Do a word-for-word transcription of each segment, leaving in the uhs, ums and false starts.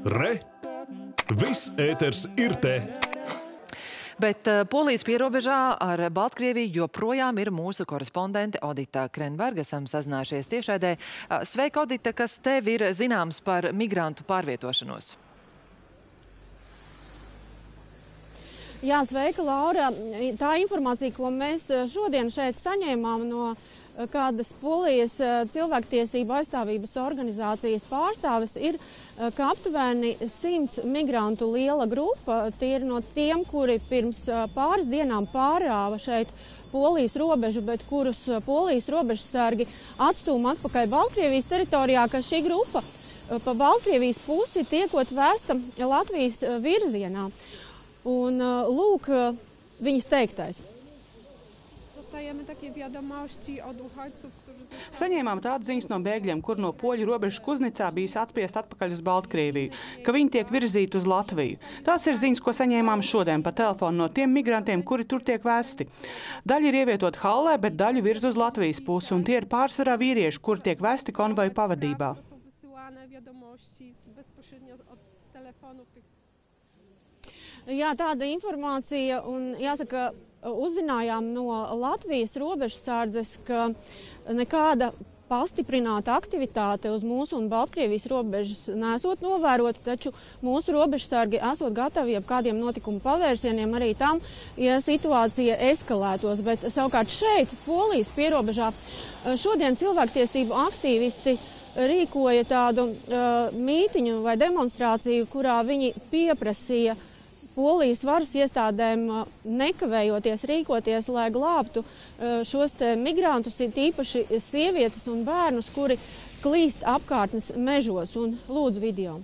Re! Viss ēters ir te! Bet uh, Polijas pierobežā ar Baltkrieviju joprojām ir mūsu korespondente Odita Krenberga. Esam sazinājušies tiešraidē. Uh, sveika, Odita, kas tev ir zināms par migrantu pārvietošanos? Jā, sveika, Laura. Tā informācija, ko mēs šodien šeit saņēmām no kādas Polijas cilvēktiesību aizstāvības organizācijas pārstāves, ir, ka aptuveni simts migrantu liela grupa. Tie ir no tiem, kuri pirms pāris dienām pārāva šeit Polijas robežu, bet kurus Polijas robežsargi atstūma atpakaļ Baltkrievijas teritorijā, ka šī grupa pa Baltkrievijas pusi tiekot vēsta Latvijas virzienā. Un lūk, viņas teiktais. Saņēmām tādu ziņas no bēgļiem, kur no poļu robežas Kuznicā bijis atspiest atpakaļ uz Baltkrieviju, ka viņi tiek virzīti uz Latviju. Tās ir ziņas, ko saņēmām šodien pa telefonu no tiem migrantiem, kuri tur tiek vēsti. Daļa ir ievietota Hallē, bet daļu virz uz Latvijas pusi, un tie ir pārsvarā vīrieši, kuri tiek vēsti konvoju pavadībā. Jā, tāda informācija, un jāsaka, uzzinājām no Latvijas robežsardzes, ka nekāda pastiprināta aktivitāte uz mūsu un Baltkrievijas robežas nesot novērota, taču mūsu robežsargi esot gatavi jebkādiem notikumu pavērsieniem arī tam, ja situācija eskalētos. Bet savukārt šeit, Polijas pierobežā, šodien cilvēktiesību aktīvisti rīkoja tādu uh, mītiņu vai demonstrāciju, kurā viņi pieprasīja Polijas varas iestādēm nekavējoties rīkoties, lai glābtu šos te migrantus, ir tīpaši sievietes un bērnus, kuri klīst apkārtnes mežos. Un lūdzu video.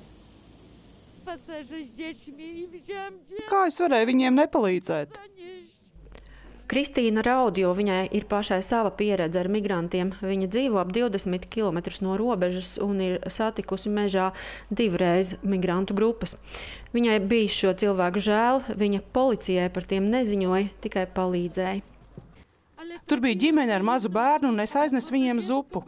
Kā es varēju viņiem nepalīdzēt? Kristīna raud, jo viņai ir pašai sava pieredze ar migrantiem. Viņa dzīvo ap divdesmit kilometrus no robežas un ir satikusi mežā divreiz migrantu grupas. Viņai bija šo cilvēku žēl, viņa policijai par tiem neziņoja, tikai palīdzēja. Tur bija ģimene ar mazu bērnu un es aiznesu viņiem zupu.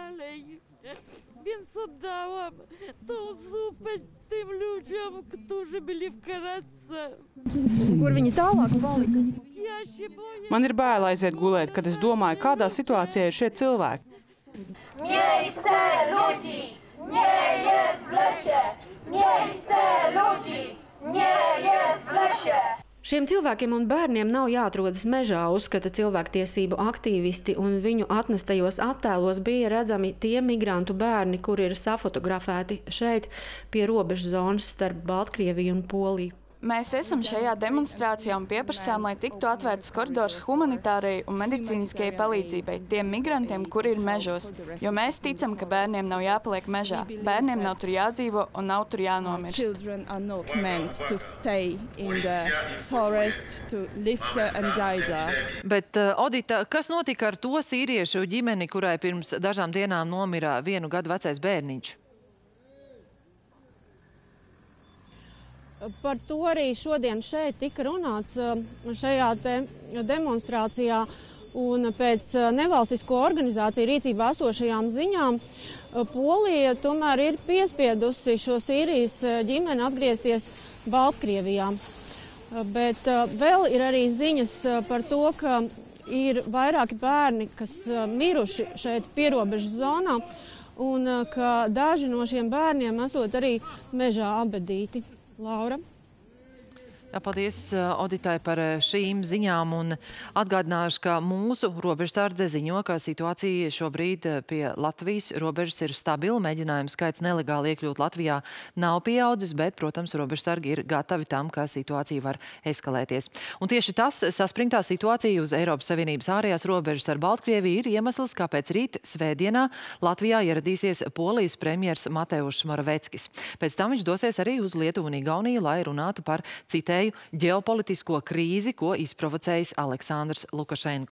Kur viņi tālāk palika? Man ir bail aiziet gulēt, kad es domāju, kādā situācijā ir šie cilvēki. Miejsce ludzi nie jest w lesie! Miejsce ludzi nie jest w lesie! Šiem cilvēkiem un bērniem nav jāatrodas mežā, uzskata cilvēktiesību aktīvisti, un viņu atnestajos attēlos bija redzami tie migrantu bērni, kuri ir safotografēti šeit pie robežas zonas starp Baltkrieviju un Poliju. Mēs esam šajā demonstrācijā un pieprasām, lai tiktu atvērts koridors humanitārai un medicīniskajai palīdzībai tiem migrantiem, kuri ir mežos, jo mēs ticam, ka bērniem nav jāpaliek mežā. Bērniem nav tur jādzīvo un nav tur jānomirst. Bet, Odita, kas notika ar to sīriešu ģimeni, kurai pirms dažām dienām nomira vienu gadu vecais bērniņš? Par to arī šodien šeit tika runāts šajā te demonstrācijā, un pēc nevalstisko organizāciju rīcībā esošajām ziņām Polija tomēr ir piespiedusi šo Sīrijas ģimeni atgriezties Baltkrievijā. Bet vēl ir arī ziņas par to, ka ir vairāki bērni, kas miruši šeit pierobežas zonā, un ka daži no šiem bērniem esot arī mežā apbedīti. Laura. Jā, paldies Oditai par šīm ziņām, un atgādināšu, ka mūsu robežsardze ziņo, ka situācija šobrīd pie Latvijas robežas ir stabila. Mēģinājumu skaits nelegāli iekļūt Latvijā nav pieaudzis, bet, protams, robežsargi ir gatavi tam, ka situācija var eskalēties. Un tieši tas saspringtā situācija uz Eiropas Savienības ārējās robežas ar Baltkrieviju ir iemesls, kāpēc rīt svētdienā Latvijā ieradīsies Polijas premjers Mateušs Moraveckis. Pēc tam viņš dosies arī uz Lietuvu un Igauniju, lai runātu par citēju ģeopolitisko krīzi, ko izprovocējis Aleksandrs Lukašenko.